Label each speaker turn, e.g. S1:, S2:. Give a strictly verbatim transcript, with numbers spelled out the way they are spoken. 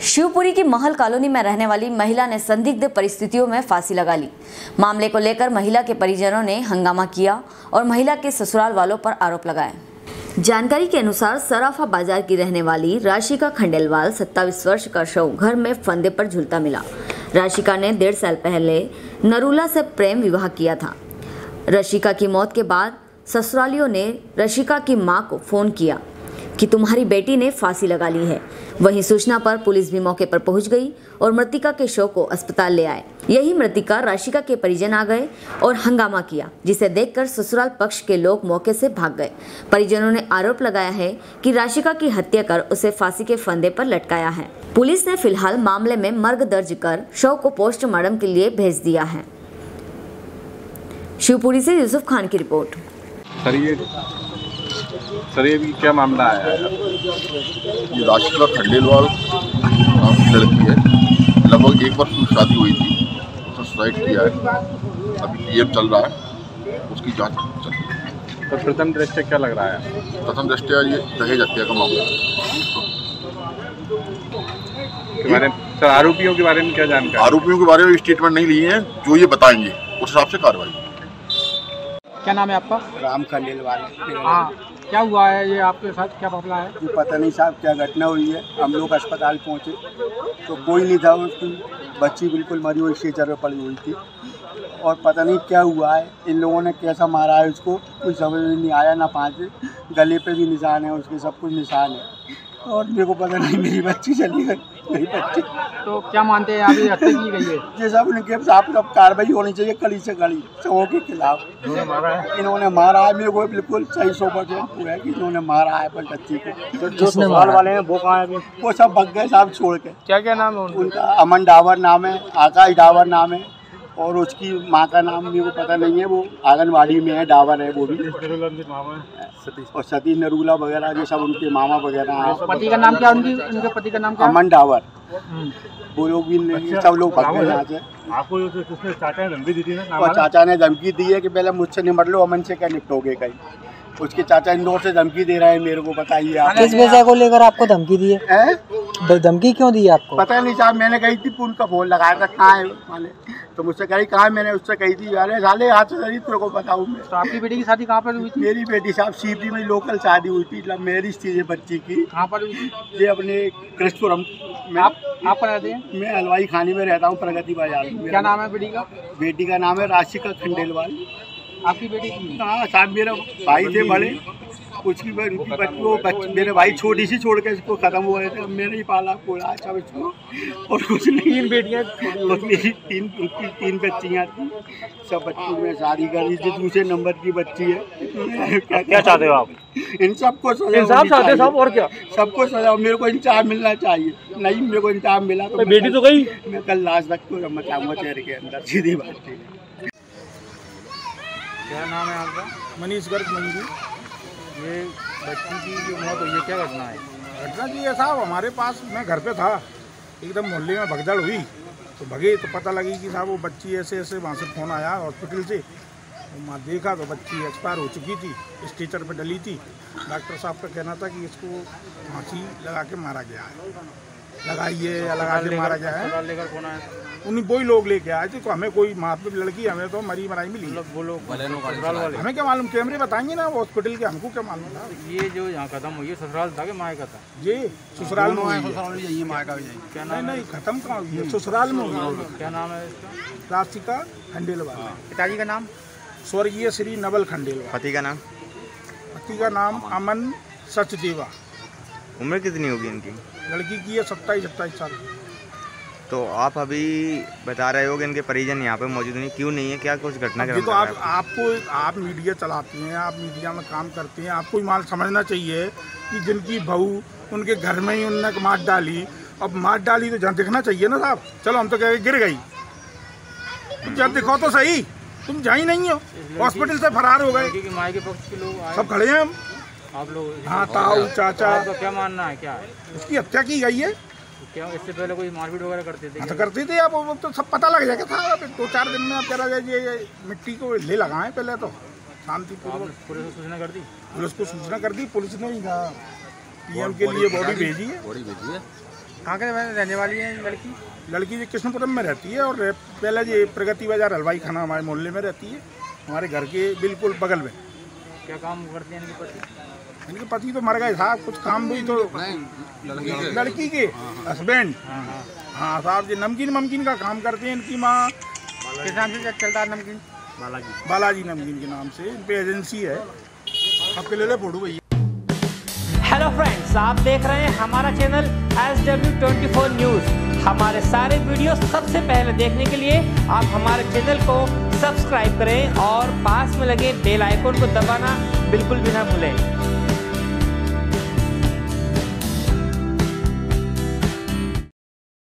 S1: शिवपुरी की महल कॉलोनी में रहने वाली महिला ने संदिग्ध परिस्थितियों में फांसी लगा ली। मामले को लेकर महिला के परिजनों ने हंगामा किया और महिला के ससुराल वालों पर आरोप लगाए। जानकारी के अनुसार सराफा बाजार की रहने वाली राशिका खंडेलवाल सत्ताईस वर्ष का शव घर में फंदे पर झूलता मिला। राशिका ने डेढ़ साल पहले नरूला से प्रेम विवाह किया था। राशिका की मौत के बाद ससुरालियों ने राशिका की मां को फोन किया कि तुम्हारी बेटी ने फांसी लगा ली है। वहीं सूचना पर पुलिस भी मौके पर पहुंच गई और मृतिका के शव को अस्पताल ले आए। यही मृतिका राशिका के परिजन आ गए और हंगामा किया, जिसे देखकर ससुराल पक्ष के लोग मौके से भाग गए। परिजनों ने आरोप लगाया है कि राशिका की हत्या कर उसे फांसी के फंदे पर लटकाया है। पुलिस ने फिलहाल मामले में मर्ग दर्ज कर शव को पोस्टमार्टम के लिए भेज दिया है। शिवपुरी से यूसुफ खान की रिपोर्ट।
S2: सर ये सर ये भी क्या मामला आया है?
S3: ये राशिका खंडेलवाल नाम की लड़की है। लगभग एक वर्ष में शादी हुई थी, उसने सुसाइड किया है। अभी पीएम चल रहा है, उसकी जांच चल रही है।
S2: तो प्रथम दृष्टया क्या लग रहा है?
S3: प्रथम दृष्टया ये दहेज हत्या का मामला है।
S2: सर आरोपियों के बारे में क्या जानकारी?
S3: आरोपियों के बारे में स्टेटमेंट नहीं लिए हैं, जो ये बताएंगे उस हिसाब से कार्रवाई।
S4: क्या नाम है आपका?
S5: राम खंडेलवाल।
S4: हाँ, क्या हुआ है ये आपके साथ, क्या मामला है?
S5: तो पता नहीं साहब क्या घटना हुई है। हम लोग अस्पताल पहुंचे तो कोई नहीं था, उसकी बच्ची बिल्कुल मरी हुई स्ट्रेचर पर पड़ी हुई थी और पता नहीं क्या हुआ है। इन लोगों ने कैसा मारा है उसको कोई समझ में नहीं आया। ना पाँच गले पे भी निशान है उसके, सब कुछ निशान है और मेरे को पता नहीं मेरी बच्ची चली गई। मेरी बच्ची
S4: तो क्या मानते हैं अभी हत्या की गई है?
S5: ये सब उनके साथ सब कार्रवाई होनी चाहिए कड़ी से कड़ी सबों के खिलाफ। इन्होंने मारा है, मेरे को बिल्कुल सही सौ परसेंट है कि इन्होंने मारा है पर बच्ची को।
S4: जो ससुराल वाले हैं वो कहाँ है?
S5: वो सब भग गए साहब छोड़ के।
S4: क्या क्या नाम है
S5: उनका? अमन डावर नाम है, आकाश डावर नाम है और उसकी माँ का नाम मेरे को पता नहीं है। वो आंगनवाड़ी में है, डावर है वो भी। और सतीश नरूला वगैरह ये सब उनके मामा वगैरह हैं।
S4: पति का नाम क्या? उनकी उनके पति का नाम क्या?
S5: अमन डावर। वो लोग भी नहीं, सब लोग भाग गए यहाँ से।
S2: आपको किसने चाचा ने धमकी दी थी ना?
S5: और चाचा ने धमकी दी है कि पहले मुझसे निपट लो, अमन से क्या निपटोगे कहीं। उसके चाचा इंदौर से धमकी दे रहे हैं मेरे को। बताइए आप
S4: किस वजह को लेकर आपको धमकी दी है? धमकी क्यों दी आपको?
S5: पता नहीं साहब, मैंने कही थी उनका फोन लगाया था कहाँ है माने, तो मुझसे कही कहाँ है। मैंने उससे कही थी अरे साले हाथ से सही तेरे को बताऊँ मैं।
S4: तो आपकी बेटी की शादी कहाँ पर हुई थी?
S5: मेरी बेटी साहब सीपी में लोकल शादी हुई थी, लव मैरिज थी ये बच्ची की।
S4: कहाँ पर हुई थी?
S5: ये अपने कृष्णपुरम में।
S4: आप आप पर रहते हैं?
S5: मैं हलवाई खाने में रहता हूँ, प्रगति बाजार में।
S4: क्या नाम है बेटी का?
S5: बेटी का नाम है राशिका खंडेलवाल।
S4: आपकी बेटी की?
S5: हाँ साहब, मेरे भाई थे बड़े, उसकी वो मेरे भाई छोटी सी छोड़ के इसको खत्म हुए थे। मैंने ही पाला पोला सब इसको और कुछ नहीं।
S4: तीन बेटियाँ?
S5: मेरी तीन उनकी तीन बच्चियाँ थी। सब बच्चों में शादी कर दी थी। दूसरे नंबर की बच्ची है।
S2: क्या क्या चाहते हो आप?
S5: इन सबको सजा
S4: इंसाफ चाहते सब, और क्या?
S5: सबको सजा। मेरे को इंसाफ मिलना चाहिए। नहीं मेरे को इंसाफ मिला तो
S4: बेटी तो गई।
S5: मैं कल लाश रख को मचाऊंगा चेहरे के अंदर, सीधी बात थी।
S4: क्या नाम है आपका?
S6: मनीष गर्ग मंजू।
S4: ये बच्ची की जो मौत हुई है, क्या घटना है?
S6: घटना जी है साहब, हमारे पास मैं घर पे था, एकदम मोहल्ले में भगदड़ हुई तो भगे तो पता लगी कि साहब वो बच्ची ऐसे ऐसे वहाँ से फ़ोन आया हॉस्पिटल से। वहाँ देखा तो बच्ची एक्सपायर हो चुकी थी, स्ट्रेचर पे डली थी। डॉक्टर साहब का कहना था कि इसको फांसी लगा के मारा गया है, लगाइए या लगा के मारा गया है।
S4: लेकर कौन आया?
S6: उन्हीं वही लोग लेके आए थे। तो हमें कोई मातब लड़की, हमें तो मरी मराई मिली।
S4: वो लोग ससुराल वाले?
S6: हमें क्या मालूम, कैमरे बताएंगे ना वो हॉस्पिटल के, हमको क्या मालूम था।
S4: ये जो यहाँ खत्म हुई है ससुराल था कि माँ का था?
S6: ये ससुराल में हुई है।
S4: क्या
S6: नहीं
S4: नाम
S6: नहीं खत्म कहाँ हुई है, ससुराल में हुई है।
S4: क्या नाम है इसका?
S6: राशिका खंडेलवाल।
S4: पिताजी का नाम?
S6: स्वर्गीय श्री नवल खंडेलवाल।
S7: पति का नाम?
S6: पति का नाम अमन सचदेवा।
S7: उम्र कितनी होगी इनकी?
S6: लड़की की है सत्ताईस अट्ठाईस साल की।
S7: तो आप अभी बता रहे हो कि इनके परिजन यहाँ पे मौजूद नहीं, क्यों नहीं है? क्या कुछ घटना
S6: ये तो आप आपको आप मीडिया चलाती हैं, आप मीडिया में काम करते हैं, आपको ही माल समझना चाहिए कि जिनकी बहू उनके घर में ही उनने मार डाली। अब मार डाली तो जहाँ दिखना चाहिए ना साहब। चलो हम तो कह गिर गई, जब दिखो तो सही। तुम जा ही नहीं हो, हॉस्पिटल से फरार हो गए।
S4: माँ के पक्ष के लोग
S6: सब खड़े हैं हम,
S4: आप लोग?
S6: हाँ, ताऊ चाचा।
S4: आपका क्या मानना है, क्या है?
S6: उसकी हत्या की गई है।
S4: क्या इससे पहले कोई मारपीट वगैरह करते थे?
S6: तो करते थे, अब तो सब पता लग जाएगा था। दो चार दिन में आप कह रहे ये मिट्टी को ले लगाएं पहले तो शांतिपूर्वक।
S4: पुलिस को सूचना कर दी?
S6: पुलिस को सूचना कर दी। पुलिस ने पीएम के लिए बॉडी भेजी है।
S3: बॉडी भेजी है।
S8: कहाँ के रहने वाली है लड़की?
S6: लड़की जी कृष्णपुरम में रहती है और पहले ये प्रगति बाजार हलवाई खाना हमारे मोहल्ले में रहती है, हमारे घर के बिल्कुल बगल में।
S8: क्या काम करते हैं इनके पति?
S6: इनके पति तो मर गए साहब, कुछ काम भी तो लड़की के हस्बैंड हाँ साहब जी नमकीन नमकीन का काम करते हैं। इनकी माँ
S8: किस नाम से चलता है नमकीन? बालाजी
S6: बालाजी नमकीन के नाम से इन पे एजेंसी है। आपके ले ले फोटो भैया।
S9: हेलो फ्रेंड्स, आप देख रहे हैं हमारा channel S W twenty four news. हमारे सारे वीडियो सबसे पहले देखने के लिए आप हमारे चैनल को सब्सक्राइब करें और पास में लगे बेल आइकन को दबाना बिल्कुल भी ना भूलें।